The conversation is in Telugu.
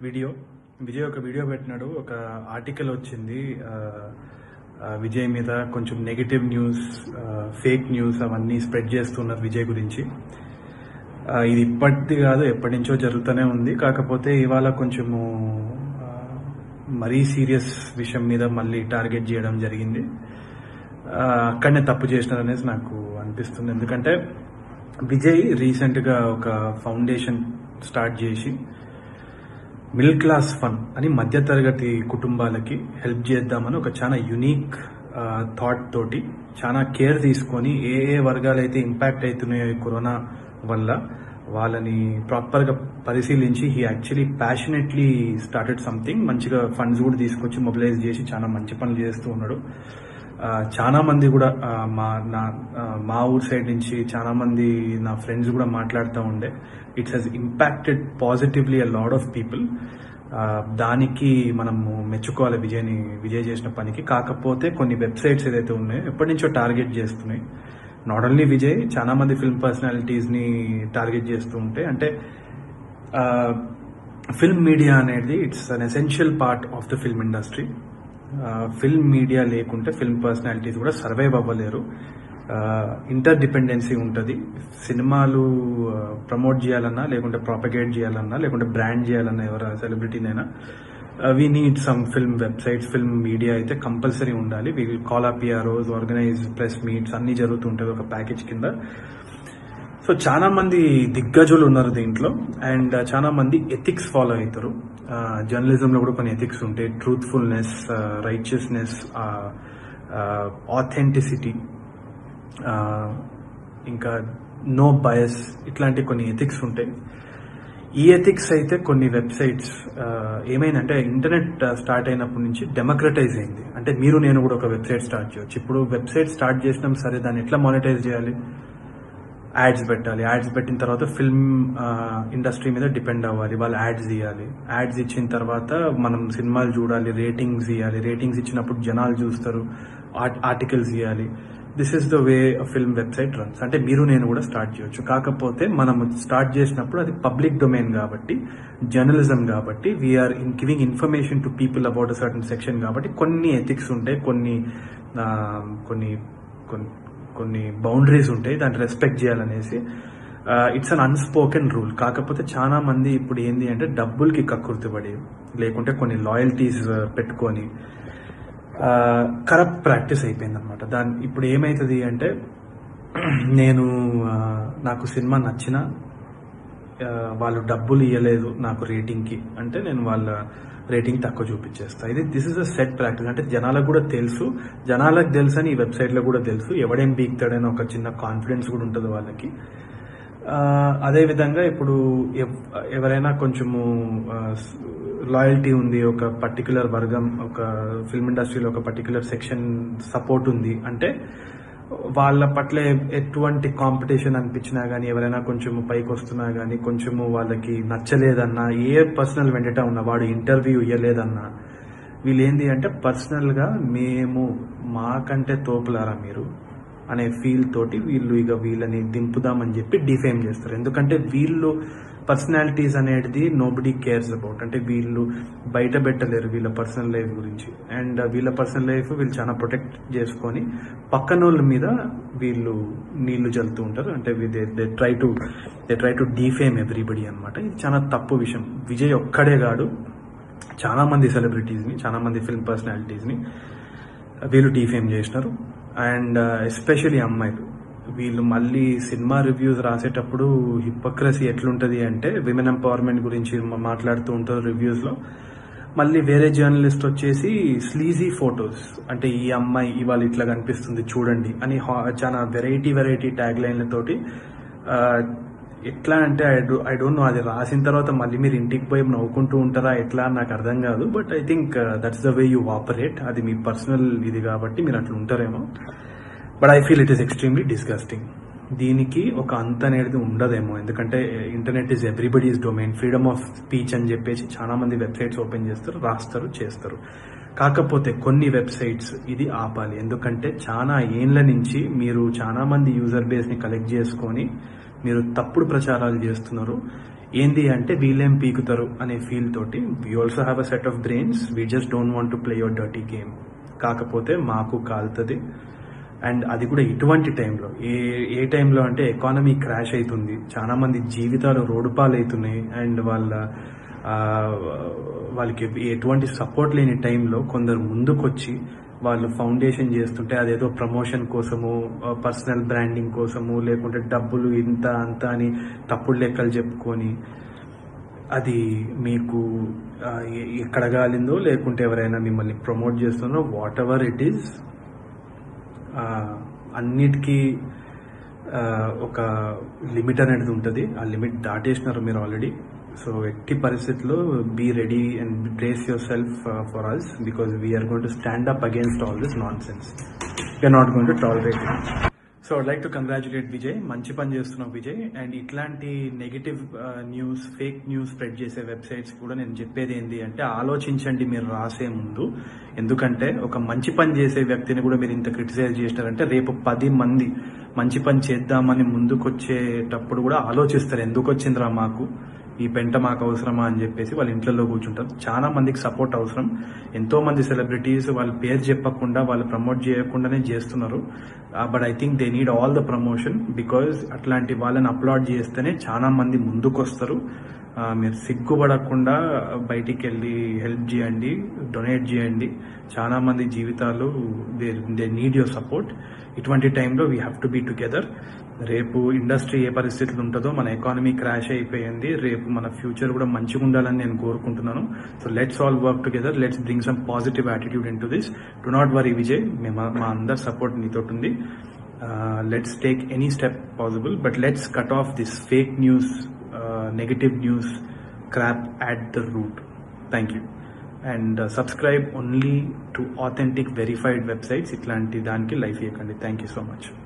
వీడియో విజయ్ ఒక వీడియో పెట్టినాడు. ఒక ఆర్టికల్ వచ్చింది విజయ్ మీద. కొంచెం నెగటివ్ న్యూస్, ఫేక్ న్యూస్ అవన్నీ స్ప్రెడ్ చేస్తున్నారు విజయ్ గురించి. ఇది ఇప్పటిది కాదు, ఎప్పటి నుంచో జరుగుతూనే ఉంది. కాకపోతే ఇవాళ కొంచెము మరీ సీరియస్ విషయం మీద మళ్ళీ టార్గెట్ చేయడం జరిగింది. అక్కడనే తప్పు చేసినారనేసి నాకు అనిపిస్తుంది. ఎందుకంటే విజయ్ రీసెంట్గా ఒక ఫౌండేషన్ స్టార్ట్ చేసి మిడిల్ క్లాస్ ఫండ్ అని మధ్యతరగతి కుటుంబాలకి హెల్ప్ చేద్దామని ఒక చాలా యునీక్ థాట్ తోటి చాలా కేర్ తీసుకొని ఏ వర్గాలైతే ఇంపాక్ట్ అవుతున్నాయో ఈ కరోనా వల్ల వాళ్ళని ప్రాపర్గా పరిశీలించి he actually passionately started something. మంచిగా ఫండ్స్ కూడా తీసుకొచ్చి మొబిలైజ్ చేసి చాలా మంచి పనులు చేస్తూ ఉన్నాడు. చాలా మంది కూడా మా ఊరు సైడ్ నుంచి చాలా మంది నా ఫ్రెండ్స్ కూడా మాట్లాడుతూ ఉండే. It's he's impacted positively a lot of people. దానికి మనము మెచ్చుకోవాలి విజయ్ చేసిన పనికి. కాకపోతే కొన్ని వెబ్సైట్స్ ఏదైతే ఉన్నాయో ఎప్పటి నుంచో టార్గెట్ చేస్తున్నాయి. నాట్ ఓన్లీ విజయ్, చాలా మంది ఫిల్మ్ పర్సనాలిటీస్ ని టార్గెట్ చేస్తూ ఉంటే, అంటే ఫిల్మ్ మీడియా అనేది it's an essential part of the film industry. Film media లేకుంటే ఫిల్మ్ పర్సనాలిటీస్ కూడా సర్వైవ్ అవ్వలేరు. ఇంటర్ డిపెండెన్సీ ఉంటుంది. సినిమాలు ప్రమోట్ చేయాలన్నా, లేకుంటే ప్రాపగేట్ చేయాలన్నా, లేకుంటే బ్రాండ్ చేయాలన్నా ఎవరు సెలబ్రిటీనైనా we need some film websites. Film media అయితే కంపల్సరీ ఉండాలి. We will call up PROs, organise press meets, అన్ని జరుగుతుంటుంది ఒక ప్యాకేజ్ కింద. సో చాలా మంది దిగ్గజులు ఉన్నారు దీంట్లో, అండ్ చాలా మంది ఎథిక్స్ ఫాలో అవుతారు. జర్నలిజంలో కూడా కొన్ని ఎథిక్స్ ఉంటాయి. ట్రూత్ఫుల్నెస్, రైచియస్నెస్, ఆథెంటిసిటీ, ఇంకా నో బయస్, ఇట్లాంటి కొన్ని ఎథిక్స్ ఉంటాయి. ఈ ఎథిక్స్ అయితే కొన్ని వెబ్సైట్స్ ఏమైందంటే ఇంటర్నెట్ స్టార్ట్ అయినప్పటి నుంచి డెమోక్రటైజ్ అయింది. అంటే మీరు నేను కూడా ఒక వెబ్సైట్ స్టార్ట్ చేయొచ్చు. ఇప్పుడు వెబ్సైట్ స్టార్ట్ చేసినాం, సరే దాన్ని ఎట్లా మానిటైజ్ చేయాలి? యాడ్స్ పెట్టాలి. యాడ్స్ పెట్టిన తర్వాత ఫిల్మ్ ఇండస్ట్రీ మీద డిపెండ్ అవ్వాలి. వాళ్ళు యాడ్స్ ఇవ్వాలి. యాడ్స్ ఇచ్చిన తర్వాత మనం సినిమాలు చూడాలి, రేటింగ్స్ ఇవ్వాలి. రేటింగ్స్ ఇచ్చినప్పుడు జనాలు చూస్తారు, ఆర్టికల్స్ ఇవ్వాలి. This is the way film website runs. అంటే మీరు నేను కూడా స్టార్ట్ చేయొచ్చు. కాకపోతే మనం స్టార్ట్ చేసినప్పుడు అది పబ్లిక్ డొమైన్ కాబట్టి, జర్నలిజం కాబట్టి, we're giving information to people about a certain section కాబట్టి కొన్ని ఎథిక్స్ ఉంటాయి, కొన్ని బౌండరీస్ ఉంటాయి. దాన్ని రెస్పెక్ట్ చేయాలనేసి ఇట్స్ అన్ అన్స్పోకెన్ రూల్. కాకపోతే చాలా మంది ఇప్పుడు ఏంది అంటే డబ్బులకి కక్కుర్తిపడి, లేకుంటే కొన్ని లాయల్టీస్ పెట్టుకొని కరప్ట్ ప్రాక్టీస్ అయిపోయింది అనమాట. ఇప్పుడు ఏమైతుంది అంటే, నాకు సినిమా నచ్చినా వాళ్ళు డబ్బులు ఇవ్వలేదు నాకు రేటింగ్కి అంటే నేను వాళ్ళ రేటింగ్ తక్కువ చూపించేస్తా. This is a set practice. అంటే జనాలకు కూడా తెలుసు, జనాలకు తెలుసు అని ఈ వెబ్సైట్లో కూడా తెలుసు. ఎవడేం పీకుతాడని ఒక చిన్న కాన్ఫిడెన్స్ కూడా ఉంటుంది వాళ్ళకి. అదేవిధంగా ఇప్పుడు ఎవరైనా కొంచెము లాయల్టీ ఉంది, ఒక పర్టికులర్ వర్గం, ఒక ఫిల్మ్ ఇండస్ట్రీలో ఒక పర్టికులర్ సెక్షన్ సపోర్ట్ ఉంది అంటే వాళ్ళ పట్ల ఎటువంటి కాంపిటీషన్ అనిపించినా కానీ, ఎవరైనా కొంచెము పైకి వస్తున్నా కానీ, కొంచెము వాళ్ళకి నచ్చలేదన్నా, ఏ పర్సనల్ వెండటా ఉన్నా, వాడు ఇంటర్వ్యూ ఇవ్వలేదన్నా, వీళ్ళు ఏంది అంటే పర్సనల్గా మాకంటే తోపులారా మీరు అనే ఫీల్ తోటి వీళ్ళని దింపుదామని చెప్పి డిఫేమ్ చేస్తారు. ఎందుకంటే వీళ్ళు పర్సనాలిటీస్ అనేది నోబడీ కేర్స్ అబౌట్. అంటే వీళ్ళు బయట పెట్టలేరు వీళ్ళ పర్సనల్ లైఫ్ గురించి. అండ్ వీళ్ళ పర్సనల్ లైఫ్ వీళ్ళు చాలా ప్రొటెక్ట్ చేసుకొని పక్కనోళ్ళ మీద వీళ్ళు నీళ్లు చల్లుతూ ఉంటారు. అంటే they try to defame everybody అనమాట. ఇది చాలా తప్పు విషయం. విజయ్ ఒక్కడే కాదు, చాలా మంది సెలబ్రిటీస్ని, చాలా మంది ఫిల్మ్ పర్సనాలిటీస్ని వీళ్ళు డిఫేమ్ చేసినారు. అండ్ ఎస్పెషలీ అమ్మాయిలు, వీళ్ళు మళ్ళీ సినిమా రివ్యూస్ రాసేటప్పుడు హిపోక్రసీ ఎట్లుంటది అంటే, విమెన్ ఎంపవర్మెంట్ గురించి మాట్లాడుతూ ఉంటారు రివ్యూస్ లో. మళ్ళీ వేరే జర్నలిస్ట్ వచ్చేసి స్లీజీ ఫొటోస్, అంటే ఈ అమ్మాయి ఇవాళ ఇట్లా కనిపిస్తుంది చూడండి అని చాలా వెరైటీ ట్యాగ్ లైన్లతోటి. ఎట్లా అంటే ఐ డోంట్ నో, అది రాసిన తర్వాత మళ్ళీ మీరు ఇంటికి పోయి నవ్వుకుంటూ ఉంటారా ఎట్లా నాకు అర్థం కాదు. But I think that's the way you operate. అది మీ పర్సనల్ ఇది కాబట్టి మీరు అట్లా ఉంటారేమో. But I feel it is extremely disgusting. దీనికి ఒక అంత అనేది ఉండదేమో, ఎందుకంటే internet is everybody's domain. Freedom of speech అని చెప్పేసి చాలా మంది వెబ్సైట్స్ ఓపెన్ చేస్తారు, రాస్తారు, చేస్తారు. కాకపోతే కొన్ని వెబ్సైట్స్ ఇది ఆపాలి. ఎందుకంటే చాలా ఏండ్ల నుంచి మీరు చాలా మంది యూజర్ బేస్ ని కలెక్ట్ చేసుకొని మీరు తప్పుడు ప్రచారాలు చేస్తున్నారు. ఏంది అంటే వీళ్ళేం పీకుతారు అనే ఫీల్ తోటి we also have a set of brains, we just don't want to play your dirty game. కాకపోతే మాకు కాలుతుంది. అండ్ అది కూడా ఇటువంటి టైంలో, ఏ టైంలో అంటే ఎకానమీ క్రాష్ అవుతుంది, చాలా మంది జీవితాలు రోడ్డుపాలు అవుతున్నాయి, అండ్ వాళ్ళకి ఎటువంటి సపోర్ట్ లేని టైంలో కొందరు ముందుకొచ్చి వాళ్ళు ఫౌండేషన్ చేస్తుంటే అదేదో ప్రమోషన్ కోసము, పర్సనల్ బ్రాండింగ్ కోసము, లేకుంటే డబ్బులు ఇంత అంత అని తప్పుడు లెక్కలు చెప్పుకొని అది మీకు ఎక్కడ గాలిందో, లేకుంటే ఎవరైనా మిమ్మల్ని ప్రమోట్ చేస్తున్నారో, వాట్ ఎవర్ ఇట్ ఈస్, అన్నిటికీ ఒక లిమిట్ అనేది ఉంటుంది. ఆ లిమిట్ దాటేసినారు మీరు ఆల్రెడీ. సో ఎట్టి పరిస్థితుల్లో be ready and brace yourself for us, because we're going to stand up against all this nonsense. We're not going to tolerate it. So I'd like to congratulate Vijay, మంచి పని చేస్తున్నావు విజయ్. అండ్ ఇట్లాంటి negative news, fake news spread చేసే వెబ్సైట్స్ కూడా నేను చెప్పేది ఏంటి అంటే ఆలోచించండి మీరు రాసే ముందు. ఎందుకంటే ఒక మంచి పని చేసే వ్యక్తిని కూడా మీరు ఇంత క్రిటిసైజ్ చేసినారంటే రేపు 10 మంది మంచి పని చేద్దామని ముందుకొచ్చేటప్పుడు కూడా ఆలోచిస్తారు, ఎందుకు వచ్చిందిరా మాకు ఈ పెంట, మాకు అవసరమా అని చెప్పేసి వాళ్ళ ఇంట్లో కూర్చుంటారు. చాలా మందికి సపోర్ట్ అవసరం. ఎంతో మంది సెలబ్రిటీస్ వాళ్ళ పేరు చెప్పకుండా, వాళ్ళు ప్రమోట్ చేయకుండానే చేస్తున్నారు. But I think they need all the promotion, because అట్లాంటి వాళ్ళని అప్లోడ్ చేస్తేనే చాలా మంది ముందుకు వస్తారు. మీరు సిగ్గుపడకుండా బయటికి వెళ్ళి హెల్ప్ చేయండి, డొనేట్ చేయండి. చాలా మంది జీవితాలు దే నీడ్ యువర్ సపోర్ట్. ఇటువంటి టైంలో we have to be together. రేపు ఇండస్ట్రీ ఏ పరిస్థితులు ఉంటుందో, మన ఎకానమీ క్రాష్ అయిపోయింది, రేపు మన ఫ్యూచర్ కూడా మంచిగా ఉండాలని నేను కోరుకుంటున్నాను. So let's all work together, let's bring some positive attitude into this. Do not worry Vijay, మా అందరి సపోర్ట్ నీతో ఉంది. Let's take any step possible, but let's cut off this fake news, negative news crap at the root. Thank you. And subscribe only to authentic verified websites. Itlanti daniki life iyakandi. Thank you so much.